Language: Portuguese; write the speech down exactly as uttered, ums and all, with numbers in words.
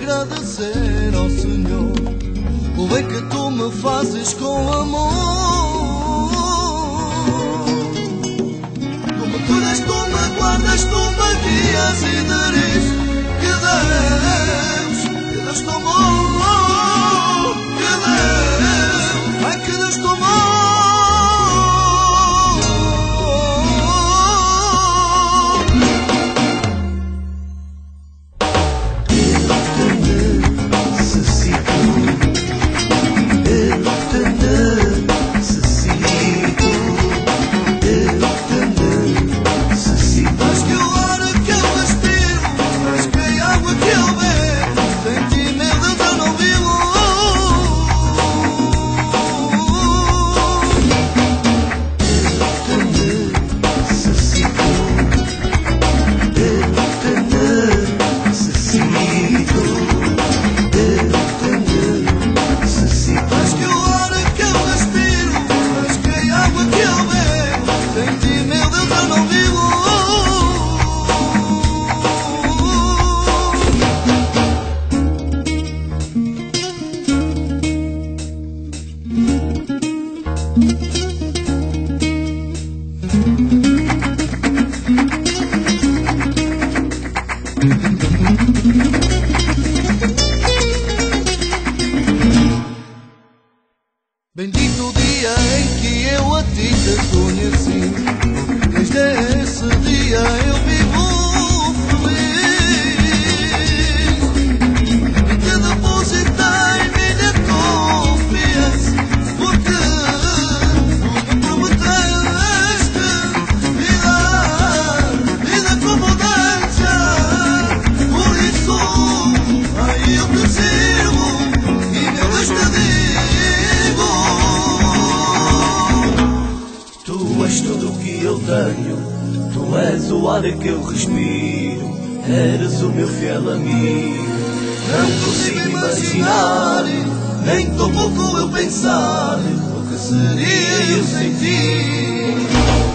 agradecer ao Senhor o bem que tu me fazes com amor. Tu me cuidas, tu me guardas, tu me guias e diz que Deus, que Deus tão bom, que Deus, ai que Deus tão bom. Bendito o dia em que eu a ti te conheci. Desde esse dia eu vivo feliz e te depositei minha confiança, porque tu me prometeste vida, vida com abundância. Por isso, aí eu te sirvo e meu Deus te digo: tu és tudo o que eu tenho, tu és o ar que eu respiro, eres o meu fiel amigo. Não consigo imaginar, nem tão pouco eu pensar o que seria eu sem ti.